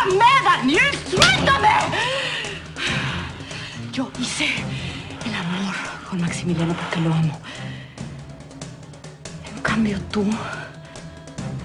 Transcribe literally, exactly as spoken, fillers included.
¡Suéltame, Daniel! ¡Suéltame! Yo hice el amor con Maximiliano porque lo amo. En cambio, tú...